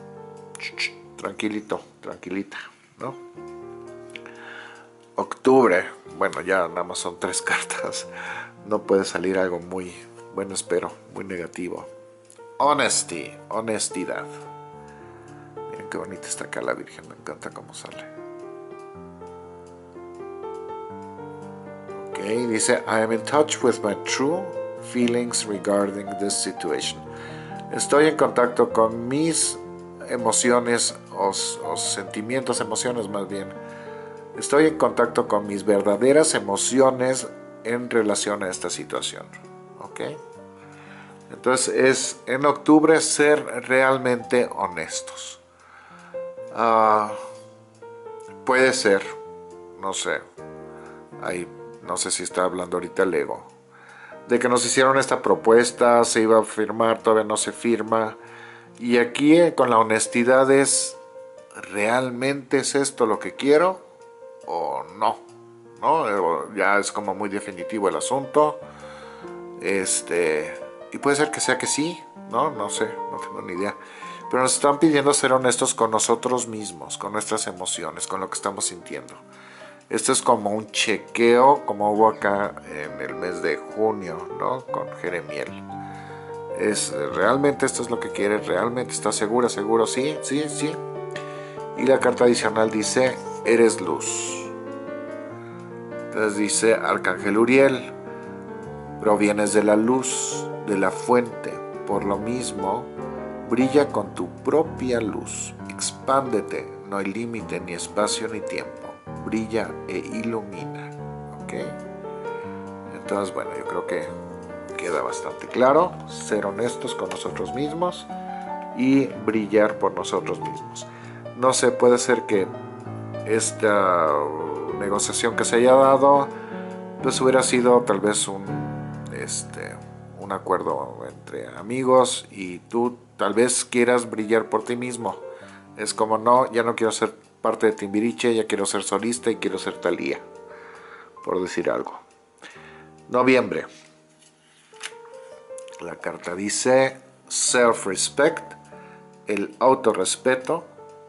tranquilito, tranquilita, ¿no? Octubre, bueno, ya nada más son 3 cartas. No puede salir algo muy, bueno, espero, muy negativo. Honesty, honestidad. Miren qué bonita está acá la Virgen, me encanta cómo sale. Ok, dice, I am in touch with my true feelings regarding this situation. Estoy en contacto con mis emociones o sentimientos, emociones más bien. Estoy en contacto con mis verdaderas emociones en relación a esta situación. ¿Ok? Entonces es en octubre ser realmente honestos. Puede ser, no sé, no sé si está hablando ahorita el ego, de que nos hicieron esta propuesta, se iba a firmar, todavía no se firma. Y aquí con la honestidad es, ¿realmente es esto lo que quiero o no? ¿No? Ya es como muy definitivo el asunto. Y puede ser que sea que sí, no sé, no tengo ni idea. Pero nos están pidiendo ser honestos con nosotros mismos, con nuestras emociones, con lo que estamos sintiendo. Esto es como un chequeo, como hubo acá en el mes de junio, ¿no? Con Jeremiel. ¿Realmente esto es lo que quieres? ¿Realmente estás segura, seguro? Sí, sí, sí. Y la carta adicional dice, eres luz. Entonces dice, Arcángel Uriel, provienes de la luz, de la fuente. Por lo mismo, brilla con tu propia luz. Expándete, no hay límite, ni espacio, ni tiempo. Brilla e ilumina. ¿Ok? Entonces, bueno, yo creo que queda bastante claro. Ser honestos con nosotros mismos y brillar por nosotros mismos. No sé, puede ser que esta negociación que se haya dado pues hubiera sido tal vez un acuerdo entre amigos y tú tal vez quieras brillar por ti mismo. Es como, no, ya no quiero ser parte de Timbiriche, ya quiero ser solista y quiero ser Thalía, por decir algo. Noviembre. La carta dice self-respect, el autorrespeto,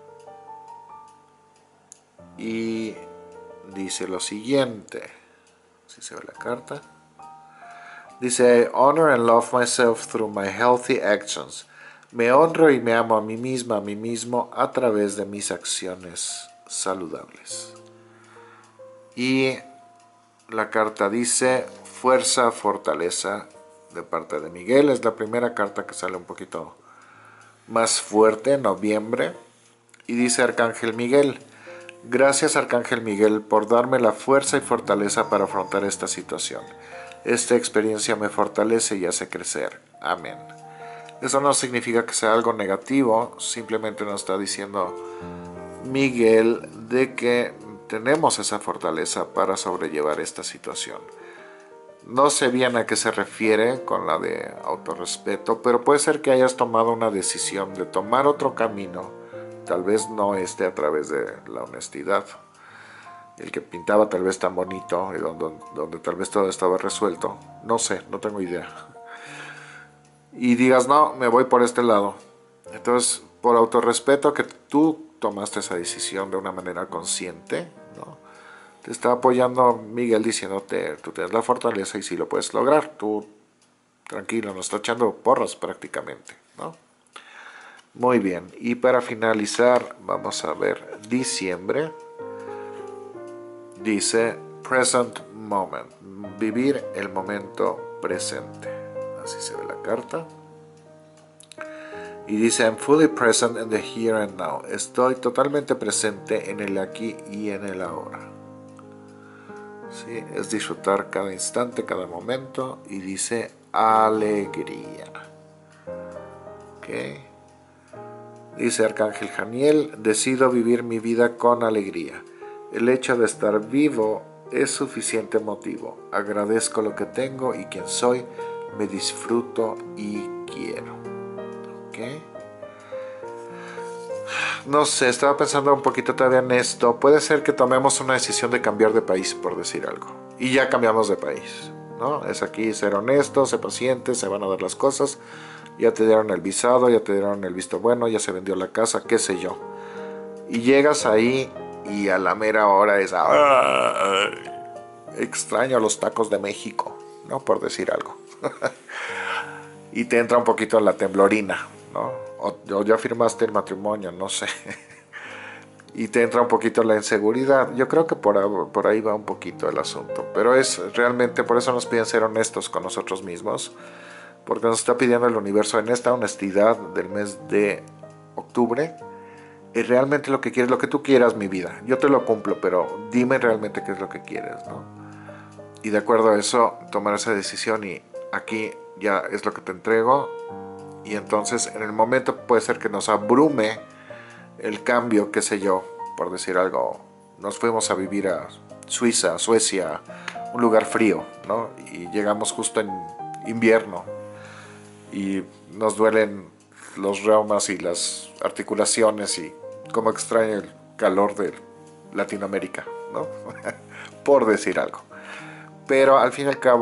y dice lo siguiente, si se ve la carta, dice, honor and love myself through my healthy actions. Me honro y me amo a mí misma, a mí mismo, a través de mis acciones saludables. Y la carta dice, fuerza, fortaleza, de parte de Miguel. Es la primera carta que sale un poquito más fuerte, en noviembre. Y dice Arcángel Miguel, gracias Arcángel Miguel por darme la fuerza y fortaleza para afrontar esta situación. Esta experiencia me fortalece y hace crecer. Amén. Eso no significa que sea algo negativo, simplemente nos está diciendo Miguel de que tenemos esa fortaleza para sobrellevar esta situación. No sé bien a qué se refiere con la de autorrespeto, pero puede ser que hayas tomado una decisión de tomar otro camino, tal vez no esté a través de la honestidad. El que pintaba tal vez tan bonito y donde tal vez todo estaba resuelto, no sé, no tengo idea. Y digas, no, me voy por este lado. Entonces, por autorrespeto que tú tomaste esa decisión de una manera consciente, ¿no? Te está apoyando Miguel diciéndote, tú tienes la fortaleza y sí lo puedes lograr. Tú, tranquilo, nos está echando porras prácticamente, ¿no? Muy bien, y para finalizar, vamos a ver diciembre. Dice present moment, vivir el momento presente. Así se ve la carta. Y dice, I'm fully present in the here and now. Estoy totalmente presente en el aquí y en el ahora. ¿Sí? Es disfrutar cada instante, cada momento. Y dice, alegría. ¿Ok? Dice Arcángel Janiel, decido vivir mi vida con alegría. El hecho de estar vivo es suficiente motivo. Agradezco lo que tengo y quien soy. Me disfruto y quiero. ¿Ok? No sé, estaba pensando un poquito todavía en esto. Puede ser que tomemos una decisión de cambiar de país, por decir algo. Y ya cambiamos de país, ¿no? Es aquí ser honesto, ser paciente, se van a dar las cosas. Ya te dieron el visado, ya te dieron el visto bueno, ya se vendió la casa, qué sé yo. Y llegas ahí y a la mera hora es... extraño los tacos de México, ¿no? Por decir algo. Y te entra un poquito la temblorina, ¿no? O ya firmaste el matrimonio, no sé. Y te entra un poquito la inseguridad. Yo creo que por ahí va un poquito el asunto. Pero es realmente, por eso nos piden ser honestos con nosotros mismos. Porque nos está pidiendo el universo en esta honestidad del mes de octubre. Es realmente lo que quieres, lo que tú quieras, mi vida. Yo te lo cumplo, pero dime realmente qué es lo que quieres, ¿no? Y de acuerdo a eso, tomar esa decisión y aquí ya es lo que te entrego. Y entonces en el momento puede ser que nos abrume el cambio, qué sé yo, por decir algo. Nos fuimos a vivir a Suiza, Suecia, un lugar frío, ¿no? Y llegamos justo en invierno y nos duelen los reumas y las articulaciones y como extraño el calor de Latinoamérica, ¿no? Por decir algo. Pero al fin y al cabo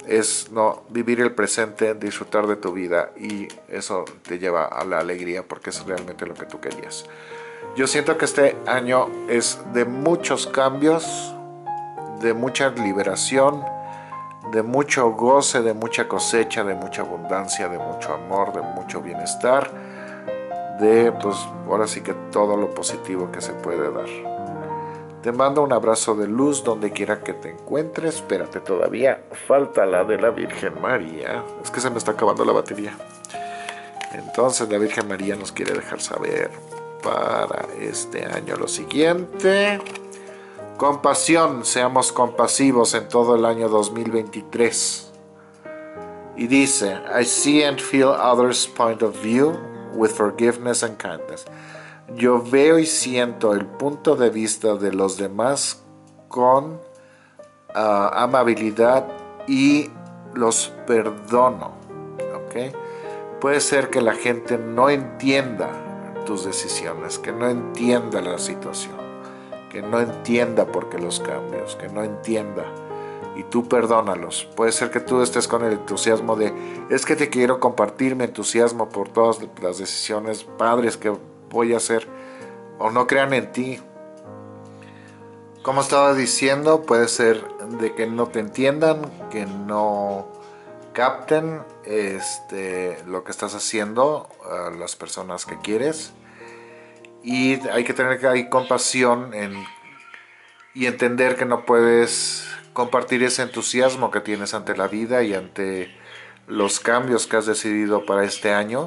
es no vivir el presente, disfrutar de tu vida, y eso te lleva a la alegría porque es realmente lo que tú querías. Yo siento que este año es de muchos cambios, de mucha liberación, de mucho goce, de mucha cosecha, de mucha abundancia, de mucho amor, de mucho bienestar, de pues ahora sí que todo lo positivo que se puede dar. Te mando un abrazo de luz donde quiera que te encuentres. Espérate, todavía falta la de la Virgen María. Es que se me está acabando la batería. Entonces la Virgen María nos quiere dejar saber para este año lo siguiente. Compasión, seamos compasivos en todo el año 2023. Y dice, I see and feel others' point of view with forgiveness and kindness. Yo veo y siento el punto de vista de los demás con amabilidad y los perdono. ¿Okay? Puede ser que la gente no entienda tus decisiones, que no entienda la situación, que no entienda por qué los cambios, que no entienda, y tú perdónalos. Puede ser que tú estés con el entusiasmo de, es que te quiero compartir mi entusiasmo por todas las decisiones padres que voy a hacer, o no crean en ti. Como estaba diciendo, puede ser de que no te entiendan, que no capten lo que estás haciendo a las personas que quieres, y hay que tener ahí compasión y entender que no puedes compartir ese entusiasmo que tienes ante la vida y ante los cambios que has decidido para este año.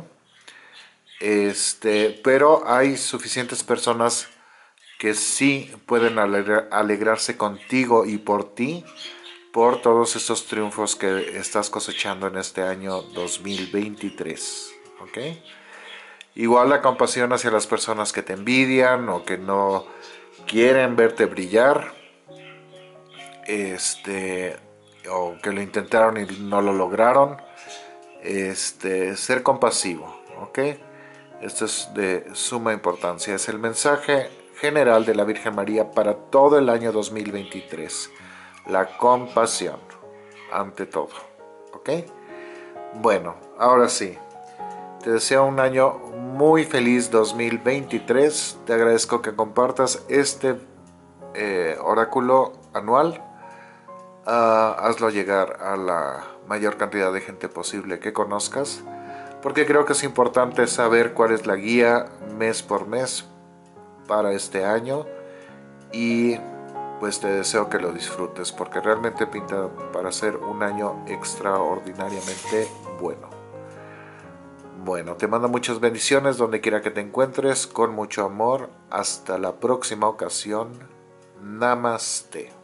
Pero hay suficientes personas que sí pueden alegrarse contigo y por ti, por todos estos triunfos que estás cosechando en este año 2023. ¿Ok? Igual la compasión hacia las personas que te envidian o que no quieren verte brillar, o que lo intentaron y no lo lograron. Ser compasivo, ¿ok? Esto es de suma importancia. Es el mensaje general de la Virgen María para todo el año 2023. La compasión, ante todo, ¿ok? Bueno, ahora sí. Te deseo un año muy feliz 2023. Te agradezco que compartas este oráculo anual. Hazlo llegar a la mayor cantidad de gente posible que conozcas, porque creo que es importante saber cuál es la guía mes por mes para este año, y pues te deseo que lo disfrutes porque realmente pinta para ser un año extraordinariamente bueno. Bueno, te mando muchas bendiciones donde quiera que te encuentres, con mucho amor. Hasta la próxima ocasión. Namaste.